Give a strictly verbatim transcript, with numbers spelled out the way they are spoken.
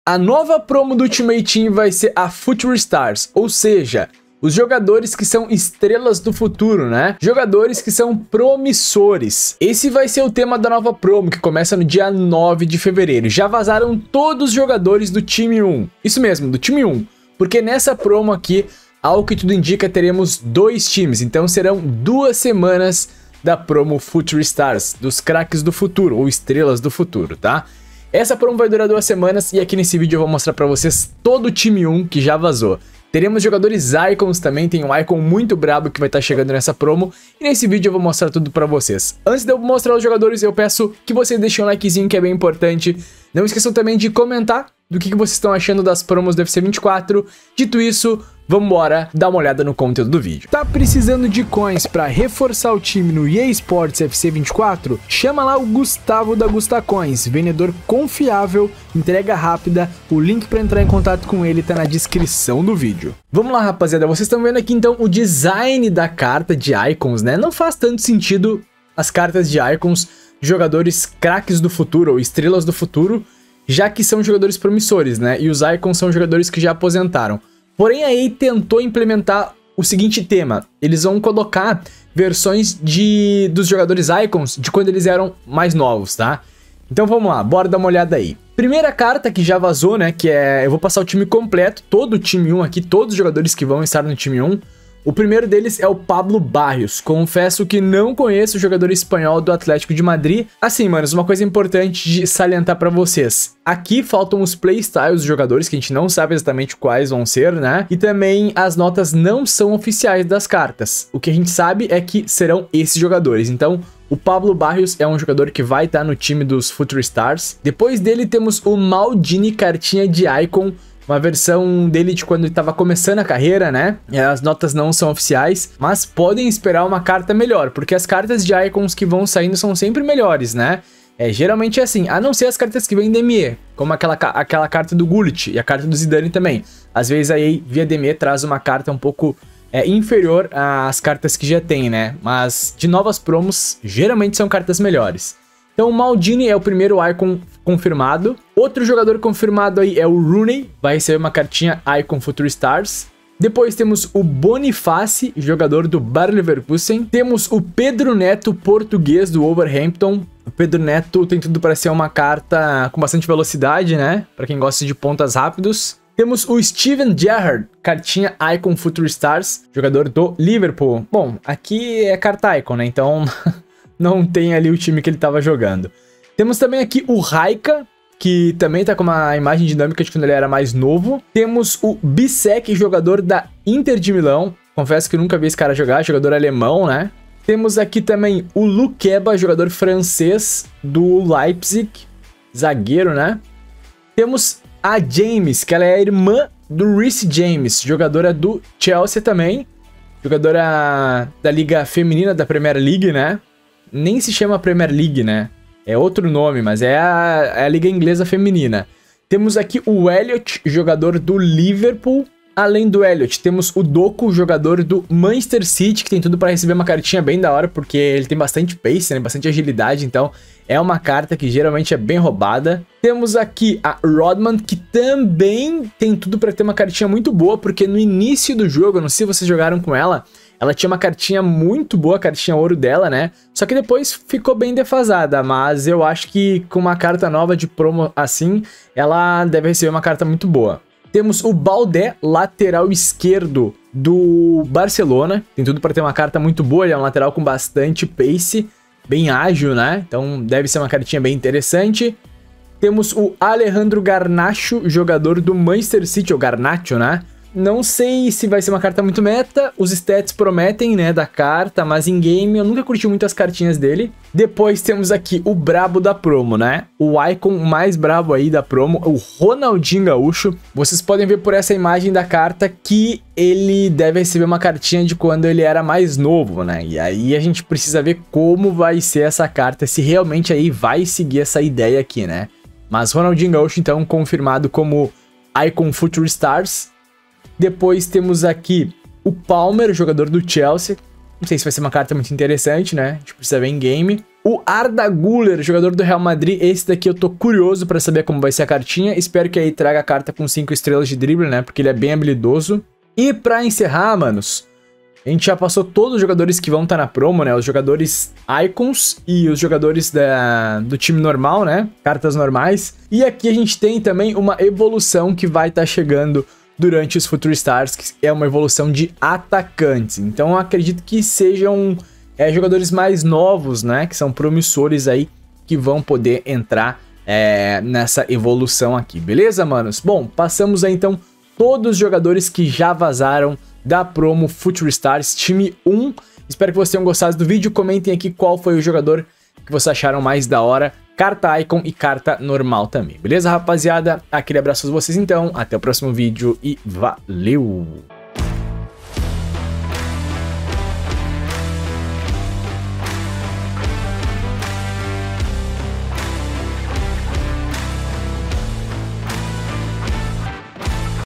A nova promo do Ultimate Team vai ser a Future Stars, ou seja, os jogadores que são estrelas do futuro, né? Jogadores que são promissores. Esse vai ser o tema da nova promo, que começa no dia nove de fevereiro. Já vazaram todos os jogadores do time um. Isso mesmo, do time um. Porque nessa promo aqui, ao que tudo indica, teremos dois times. Então serão duas semanas da promo Future Stars, dos craques do futuro, ou estrelas do futuro, tá? Essa promo vai durar duas semanas e aqui nesse vídeo eu vou mostrar pra vocês todo o time um que já vazou. Teremos jogadores Icons também, tem um Icon muito brabo que vai estar chegando nessa promo. E nesse vídeo eu vou mostrar tudo pra vocês. Antes de eu mostrar os jogadores, eu peço que vocês deixem um likezinho, que é bem importante. Não esqueçam também de comentar do que vocês estão achando das promos do U F C vinte e quatro. Dito isso, vamos embora dar uma olhada no conteúdo do vídeo. Tá precisando de coins para reforçar o time no E A Sports U F C vinte e quatro? Chama lá o Gustavo da Gusta Coins, vendedor confiável, entrega rápida. O link para entrar em contato com ele tá na descrição do vídeo. Vamos lá, rapaziada, vocês estão vendo aqui então o design da carta de Icons, né? Não faz tanto sentido as cartas de Icons de jogadores craques do futuro ou estrelas do futuro, já que são jogadores promissores, né? E os Icons são jogadores que já aposentaram. Porém, a E A tentou implementar o seguinte tema. Eles vão colocar versões de, dos jogadores Icons de quando eles eram mais novos, tá? Então vamos lá, bora dar uma olhada aí. Primeira carta que já vazou, né? Que é... Eu vou passar o time completo, todo o time um aqui, todos os jogadores que vão estar no time um. O primeiro deles é o Pablo Barrios. Confesso que não conheço o jogador espanhol do Atlético de Madrid. Assim, manos, uma coisa importante de salientar pra vocês. Aqui faltam os playstyles dos jogadores, que a gente não sabe exatamente quais vão ser, né? E também as notas não são oficiais das cartas. O que a gente sabe é que serão esses jogadores. Então, o Pablo Barrios é um jogador que vai estar no time dos Future Stars. Depois dele temos o Maldini, cartinha de Icon. Uma versão dele de quando ele estava começando a carreira, né? As notas não são oficiais, mas podem esperar uma carta melhor, porque as cartas de Icons que vão saindo são sempre melhores, né? É, geralmente é assim, a não ser as cartas que vêm D M E, como aquela, aquela carta do Gullit e a carta do Zidane também. Às vezes aí, via D M E, traz uma carta um pouco é, inferior às cartas que já tem, né? Mas de novas promos, geralmente são cartas melhores. Então o Maldini é o primeiro Icon confirmado. Outro jogador confirmado aí é o Rooney, vai receber uma cartinha Icon Future Stars. Depois temos o Boniface, jogador do Bayer Leverkusen. Temos o Pedro Neto, português do Wolverhampton. O Pedro Neto tem tudo para ser uma carta com bastante velocidade, né? Para quem gosta de pontas rápidos. Temos o Steven Gerrard, cartinha Icon Future Stars, jogador do Liverpool. Bom, aqui é carta Icon, né? Então... não tem ali o time que ele estava jogando. Temos também aqui o Raika, que também tá com uma imagem dinâmica de quando ele era mais novo. Temos o Bisek, jogador da Inter de Milão. Confesso que nunca vi esse cara jogar, jogador alemão, né? Temos aqui também o Lukeba, jogador francês do Leipzig, zagueiro, né? Temos a James, que ela é a irmã do Reece James, jogadora do Chelsea também. Jogadora da Liga Feminina da Premier League, né? Nem se chama Premier League, né? É outro nome, mas é a, é a Liga Inglesa Feminina. Temos aqui o Elliot, jogador do Liverpool. Além do Elliot, temos o Doku, jogador do Manchester City, que tem tudo para receber uma cartinha bem da hora, porque ele tem bastante pace, né? Bastante agilidade, então é uma carta que geralmente é bem roubada. Temos aqui a Rodman, que também tem tudo para ter uma cartinha muito boa, porque no início do jogo, eu não sei se vocês jogaram com ela, ela tinha uma cartinha muito boa, a cartinha ouro dela, né? Só que depois ficou bem defasada, mas eu acho que com uma carta nova de promo assim, ela deve receber uma carta muito boa. Temos o Baldé, lateral esquerdo do Barcelona. Tem tudo para ter uma carta muito boa, ele é um lateral com bastante pace, bem ágil, né? Então deve ser uma cartinha bem interessante. Temos o Alejandro Garnacho, jogador do Manchester City, ou Garnacho, né? Não sei se vai ser uma carta muito meta, os stats prometem, né, da carta, mas em game eu nunca curti muito as cartinhas dele. Depois temos aqui o brabo da promo, né, o Icon mais brabo aí da promo, o Ronaldinho Gaúcho. Vocês podem ver por essa imagem da carta que ele deve receber uma cartinha de quando ele era mais novo, né, e aí a gente precisa ver como vai ser essa carta, se realmente aí vai seguir essa ideia aqui, né. Mas Ronaldinho Gaúcho, então, confirmado como Icon Future Stars. Depois temos aqui o Palmer, jogador do Chelsea. Não sei se vai ser uma carta muito interessante, né? A gente precisa ver em game. O Arda Güler, jogador do Real Madrid, esse daqui eu tô curioso pra saber como vai ser a cartinha. Espero que aí traga a carta com cinco estrelas de drible, né? Porque ele é bem habilidoso. E pra encerrar, manos, a gente já passou todos os jogadores que vão estar na promo, né? Os jogadores Icons e os jogadores da, do time normal, né? Cartas normais. E aqui a gente tem também uma evolução que vai estar chegando durante os Future Stars, que é uma evolução de atacantes. Então eu acredito que sejam é, jogadores mais novos, né? Que são promissores aí, que vão poder entrar é, nessa evolução aqui. Beleza, manos? Bom, passamos aí então todos os jogadores que já vazaram da promo Future Stars Time um. Espero que vocês tenham gostado do vídeo. Comentem aqui qual foi o jogador que vocês acharam mais da hora. Carta Icon e carta normal também. Beleza, rapaziada? Aquele abraço a vocês então. Até o próximo vídeo e valeu!